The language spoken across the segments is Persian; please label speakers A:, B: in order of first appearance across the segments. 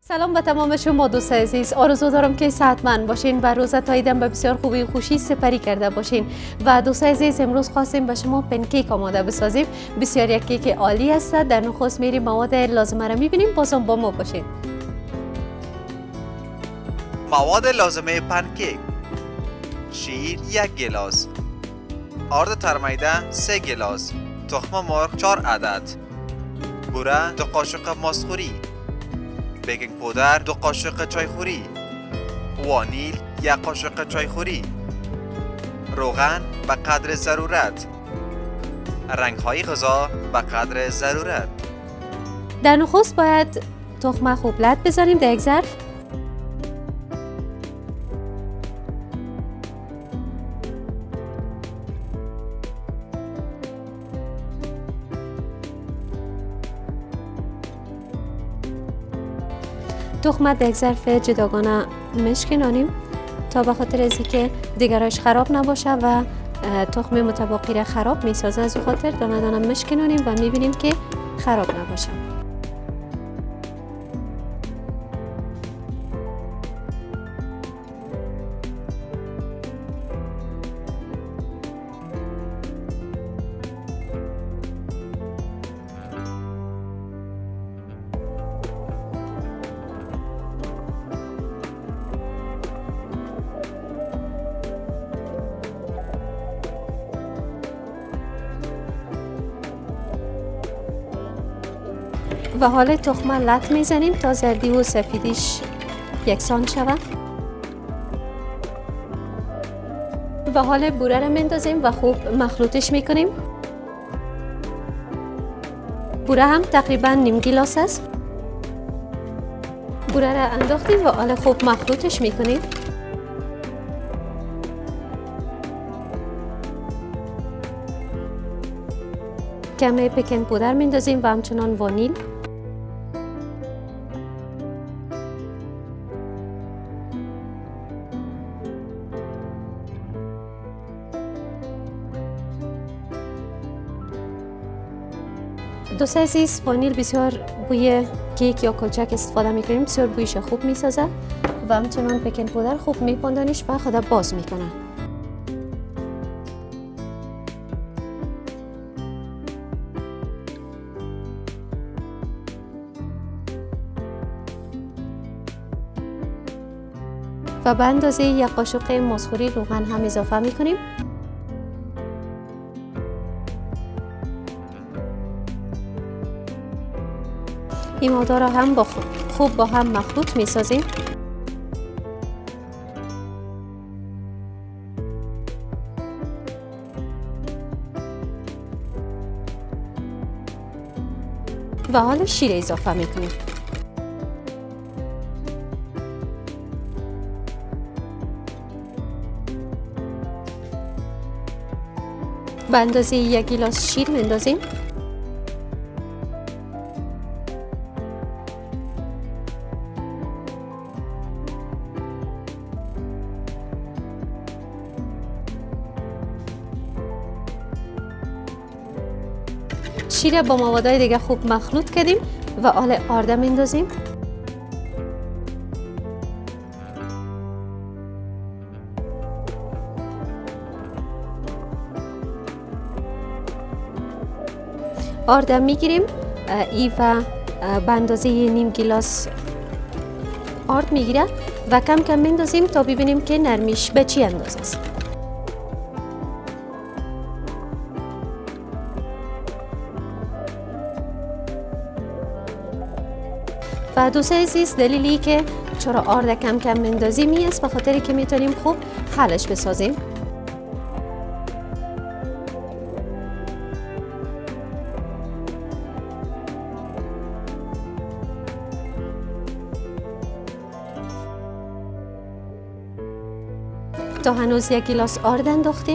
A: سلام به تمام شما دوست عزیز. آرزو دارم که صحتمند باشین و روزتای دم به بسیار خوبی و خوشی سپری کرده باشین. و دوست عزیز امروز خواستیم به شما پنکیک آماده بسازیم. بسیار یک کیک عالی است. در نخست میریم مواد لازمه را میبینیم. بازم با ما باشین.
B: مواد لازمه پنکیک: شیر 1 گیلاس، آرد ترمیده 3 گیلاس، تخم مرغ 4 عدد، بوره 2 قاشق ماستخوری، بیکینگ پودر 2 قاشق چایخوری، وانیل 1 قاشق چایخوری، روغن به قدر ضرورت، رنگ‌های غذا به قدر ضرورت.
A: در نخست باید تخم خوب لت بذاریم در یک ظرف. تخم در یک ظرف جداگانه میشکنانیم تا به خاطر از اینکه دیگرش خراب نباشه و تخم متباقی را خراب میسازه. از او خاطر دانه دانه میشکنانیم و میبینیم که خراب نباشه. و حال تخمه لط میزنیم تا زردی و سفیدیش یکسان شود. و حال بوره را میندازیم و خوب مخلوطش میکنیم. بوره هم تقریبا نیم گیلاس است. بوره را انداختیم و حال خوب مخلوطش میکنیم. کمی بیکینگ پودر میندازیم و همچنان وانیل. دوست عزیز، وانیل بسیار بوی کیک یا کلچک استفاده میکنیم. بسیار بویش خوب میسازه و همچنان بیکینگ پودر خوب میپاندانیش و خود باز میکنه. و به اندازه 1 قاشق ماستخوری روغن هم اضافه میکنیم. این مواد را هم خوب با هم مخلوط میسازیم. و حالا شیر اضافه میکنیم. به اندازه 1 گیلاس شیر میندازیم. شیر با موادهای دیگه خوب مخلوط کردیم و حالا آرد میندازیم. آرد میگیریم ای و به اندازه نیم گیلاس آرد میگیره و کم کم میندازیم تا ببینیم که نرمیش به چی اندازه است. و دوست عزیز، دلیلی که چرا آرد کم کم میندازیم این است به خاطری که میتونیم خوب حلش بسازیم. تا هنوز 1 گیلاس آرد انداختیم.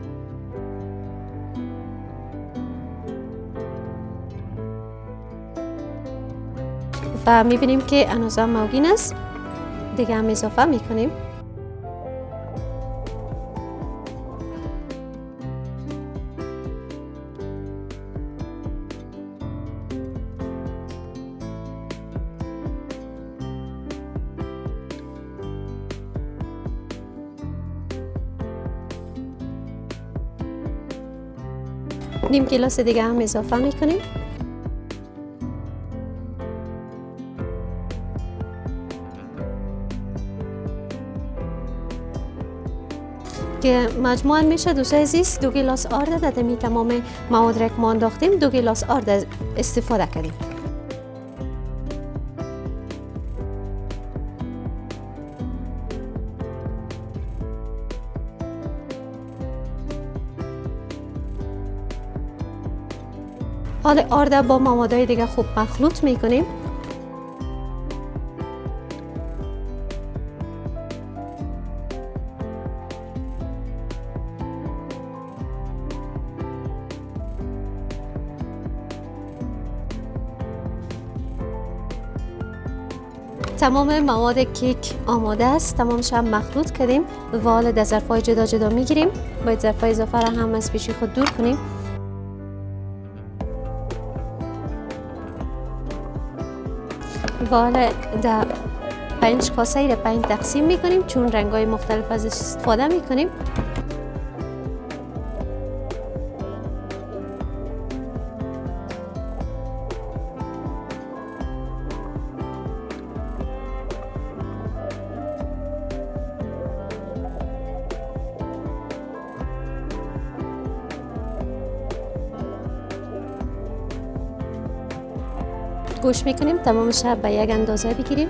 A: و میبینیم که هنوزم موگین است. دیگه هم اضافه میکنیم. نیم گیلاس دیگه هم اضافه میکنیم. که مجموعاً میشه دوستای عزیز 2 گیلاس آرد در می تمام مواد را که ما انداختیم 2 گیلاس آرد استفاده کردیم. حالا آرد با موادهای دیگه خوب مخلوط میکنیم. تمام مواد کیک آماده است. تمامش هم مخلوط کردیم و حالا در ظرف‌های جدا جدا میگیریم. باید ظرف‌های اضافه را هم از پیش خود دور کنیم. و حالا در 5 کاسه را 5 تقسیم میکنیم چون رنگ‌های مختلف از استفاده میکنیم. گوش میکنیم تمامش به یک اندازه بگیریم.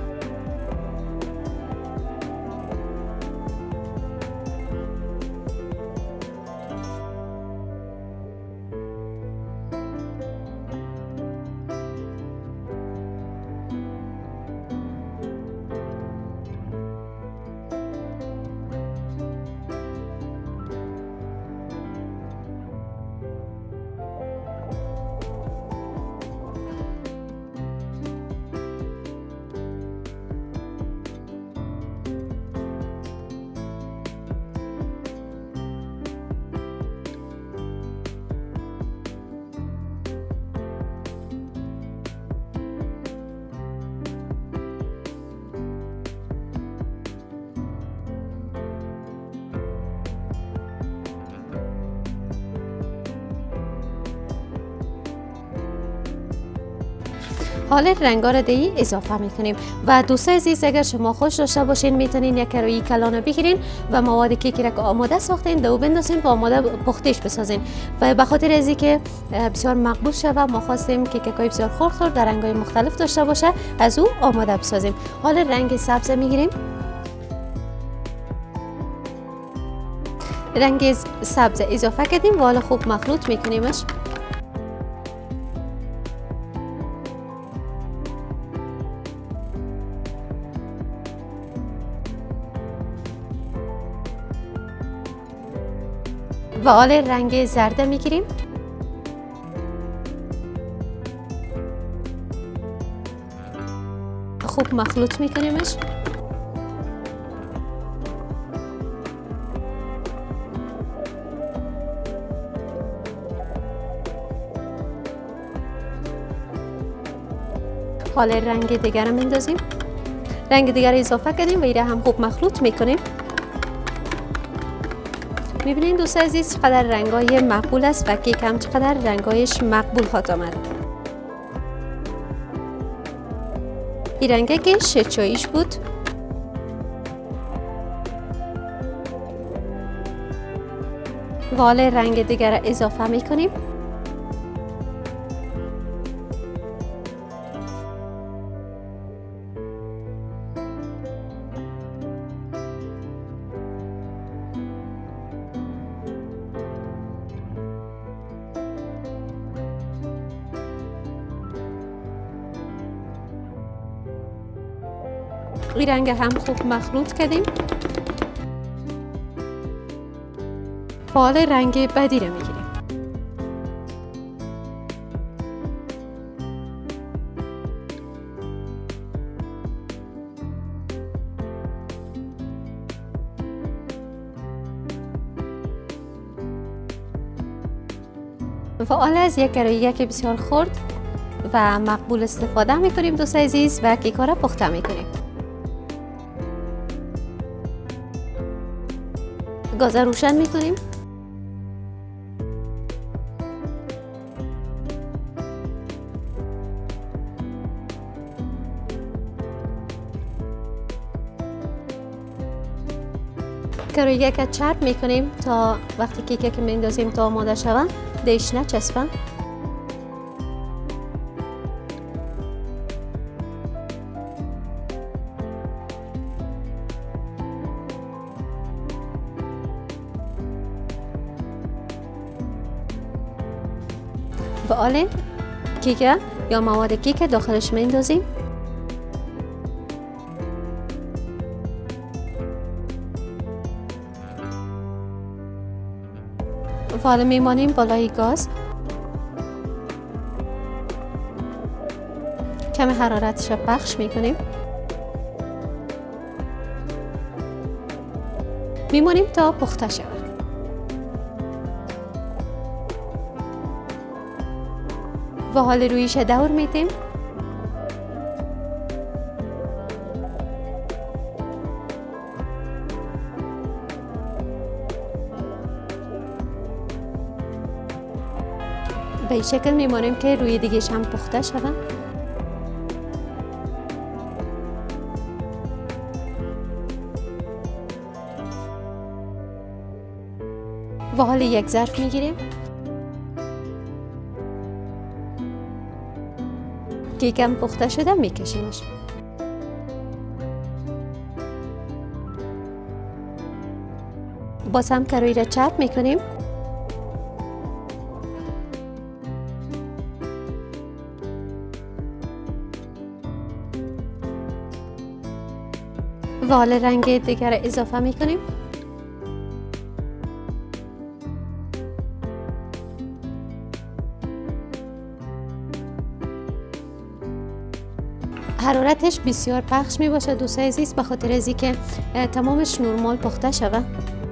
A: حالا رنگا را دی اضافه میکنیم و دوستای عزیز اگر شما خوش داشته باشین میتونین یک کروی کلانه بگیرین و مواد کیکی را که آماده ساختین دو بندازین و آماده پختش بسازین و به خاطر از اینکه بسیار مقبول شه و ما خواستیم کیکای بسیار خرد در رنگ‌های مختلف داشته باشه از او آماده بسازیم. حالا رنگ سبز میگیریم. رنگ سبز اضافه کردیم و حالا خوب مخلوط میکنیمش. و حالا رنگ زرد میگیریم. خوب مخلوط میکنیمش. حالا رنگ دیگر رو میندازیم. رنگ دیگر اضافه کردیم و ایره هم خوب مخلوط میکنیم. میبینین دوست عزیز چقدر رنگای مقبول است و کیک هم چقدر رنگایش مقبول خواهد آمد. این رنگه که شچاییش بود. و حالا رنگ دیگر اضافه میکنیم. این رنگ هم خوب مخلوط کردیم. حالا رنگ بعدی رو میگیریم. و حالا از یک گرویه که بسیار خرد و مقبول استفاده میکنیم دوست عزیز و کیکا را پخته میکنیم. گاز روشن میکنیم. کرویگه که چرب میکنیم تا وقتی کیکه که میندازیم تا آماده شوه دیش نچسبه. و حالا کیکه یا مواد کیک داخلش میندازیم. و حالا میمانیم بالای گاز. کم حرارتش را پخش میکنیم. میمانیم تا پخته شود. و حال رویش دور میدیم. به این شکل میمانیم که روی دیگهش هم پخته شود. و حال یک ظرف میگیریم. کیکم پخته شده میکشیمش. باز هم کروی را چرب میکنیم. و حالا رنگ دیگر اضافه میکنیم. حرارتش بسیار پخش می باشه دوستای عزیز، به خاطر از اینکه تمامش نرمال پخته شود.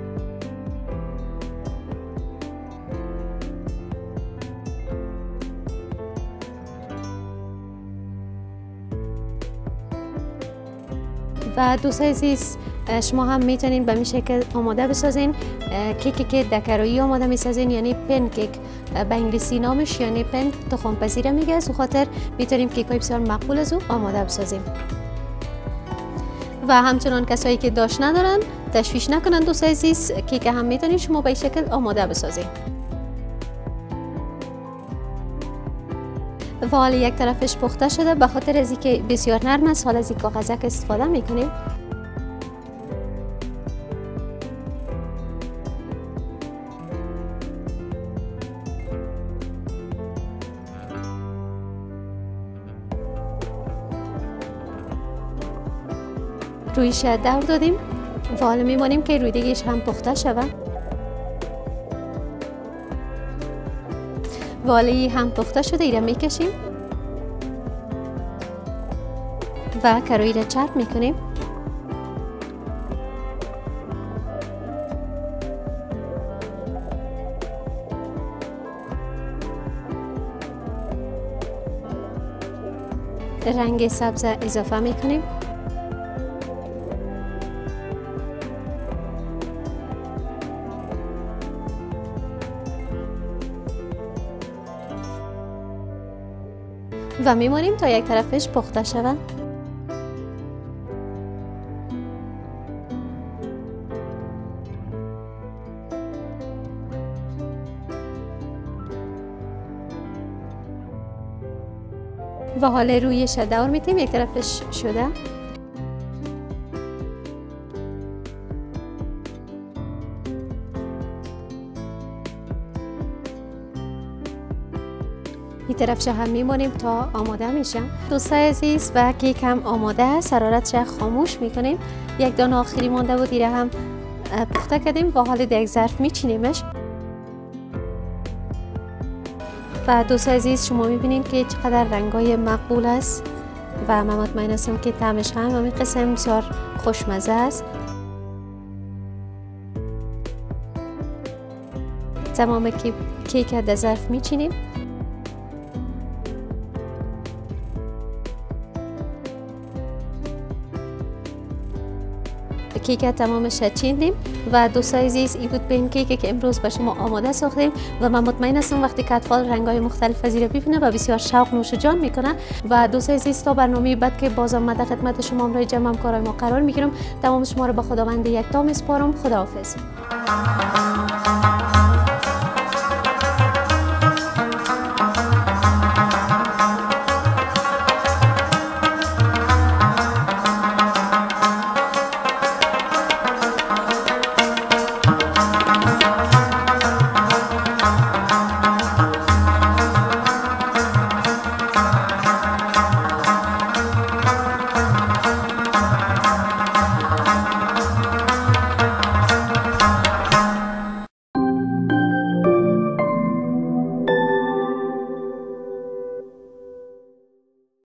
A: و دوستای عزیز شما هم میتونین به این شکل آماده بسازین. کیکی که دکرویی آماده میسازین یعنی پن کیک به انگلیسی نامش یعنی پن تخم پذیر میگه. از خاطر میتونیم کیکای بسیار مقبول از او آماده بسازیم. و همچنان کسایی که داش ندارن تشویش نکنن دوستای عزیز، کیک هم میتونین شما به این شکل آماده بسازین. و حالا یک طرفش پخته شده، به خاطر از اینکه بسیار نرم است حالا از این کاغذک استفاده میکنیم. رویش دور دادیم و حالا میمانیم که روی دیگهش هم پخته شود. و حالا هم پخته شده ایره میکشیم و کروی را چرب میکنیم. رنگ سبز اضافه میکنیم. و میمانیم تا یک طرفش پخته شود. و حالا رویش دور میتیم یک طرفش شده. این طرفش هم میمونیم تا آماده میشه. دوستای عزیز و کیک هم آماده است. حرارتش خاموش میکنیم. یک دانه آخری مانده بود دیره هم پخته کردیم و حالا در یک ظرف میچینیمش. و دوستای عزیز شما میبینید که چقدر رنگای مقبول است و من مطمئن هستم که طعمش هم همین قسم بسیار خوشمزه است. تمام کیک در ظرف میچینیم. کیک تمامش چیندیم و دوستای عزیز این بود پنکیکی که امروز به شما آماده ساختیم و من مطمئن هستم وقتی که اطفال رنگ‌های مختلف از ببینه و بسیار شوق نوش جان میکنه. و دوستای عزیز تا برنامه بعد که باز آمده خدمت شما امروز جمع همکارای ما قرار میگیرم. تمام شما رو به خداوند یکتا میسپارم. خداحافظ.